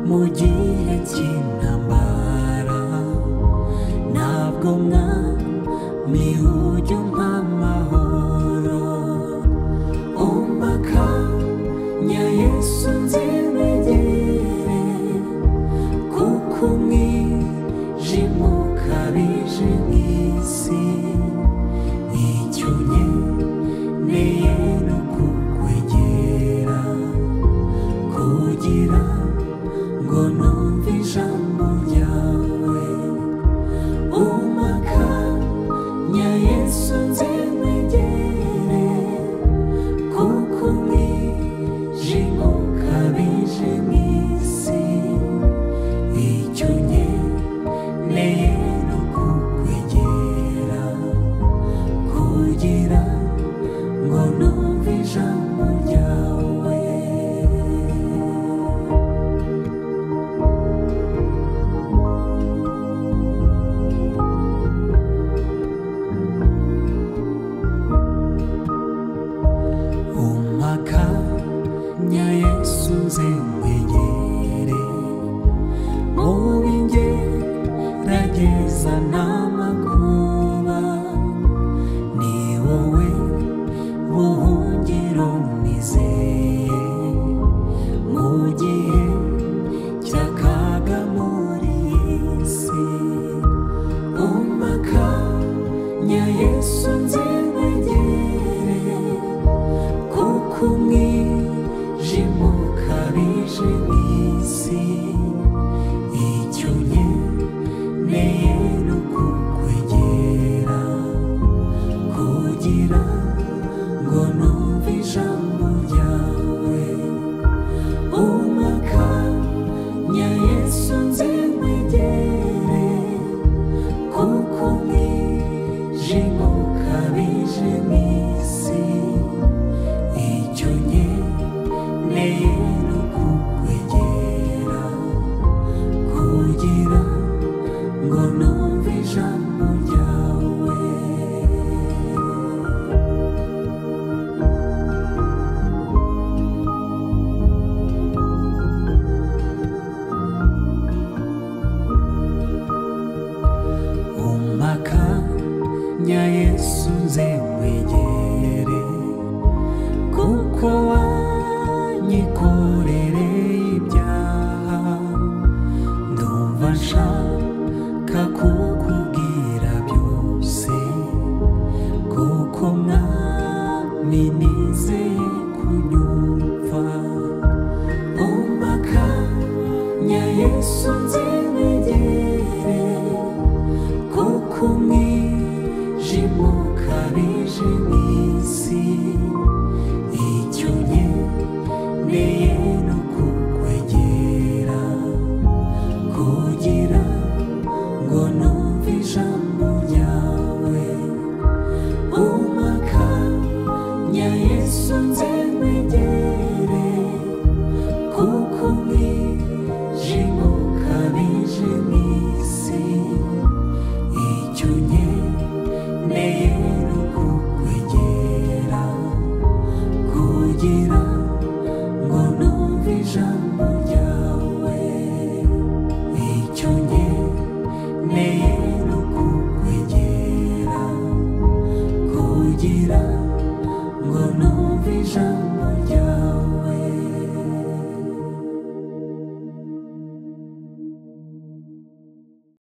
mu gihe cy'intambara, ntabwo mwami ujya umpa amahoro. Umpakanya Yesu nzibegere, kuko umwijima ukabije mw'isi. Icyo nkeneye ni ukukwegera, kugira ngo numve ijambo ryawe. Umpakanya Yesu nzibegere, kuko umwijima ukabije mw'isi. Icyo nkeneye ni ukukwegera, kugira ngo numve ijambo ryawe. Umpakanya Yesu nzimwegere, mu bingerageza n'amakuba. Ni wowe buhungiro nizeye, mu gihe cy'akaga muri iyi si. Umpakanya Yesu nzimwegere, kuko umwijima ukabije mw'isi. Icyo nkeneye ni ukukwegera, kugira ngo numve ijambo ryawe. Umpakanya Yesu nzimwegere, kuko umwijima ukabije mw'isi. Icyo nkeneye ni ukukwegera, kugira ngo numve ijambo ryawe. Umpakanya Yesu nzimwegere, kuko wanyikorereye ibyaha. Ndumva nshaka kukubwira byose, kuko mwami nizeye kunyumva. Umpakanya Yesu nzimwegere, kuko umwijima ukabije mw'isi.